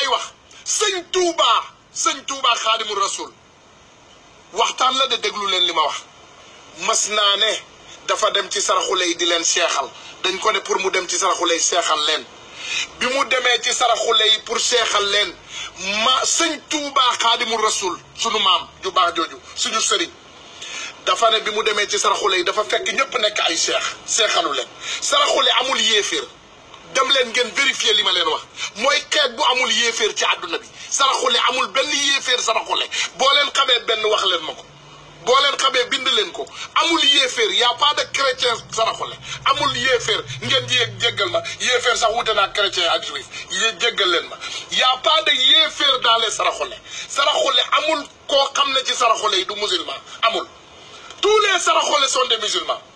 may wax sëñ Touba Xaadimu Rasul waxtaan la de déglu leen li ma wax mas naa ne dafa dem ci saraxule yi di leen seexal dañ ko ne pour mu dem ci saraxule yi seexal leen bi mu demee ci saraxule yi pour seexal leen sëñ Touba Xaadimu Rasul sunu maam ju baax jooju suñu sëriñ dafa ne bi mu demee ci saraxule yi dafa fekk ñëpp nekk ay seexalu leen saraxule amul yéeféer dem leen ngeen vérifier li ma leen wax mooy xeet bu amul yéeféer ci àdduna bi saraxule amul benn yéeféer saraxule boo leen xamee benn wax leen ma ko boo leen xamee bind leen ko amul yéeféer y a pas de chrétien saraxule amul yéeféer ngeen jéggal ma yéeféer sax wute naa chrétien ak juif jéggal leen ma y a pas de yéeféer dans les saraxule amul koo xam ne ci saraxule yi du musulman amul tous les saraxule sont des musulmans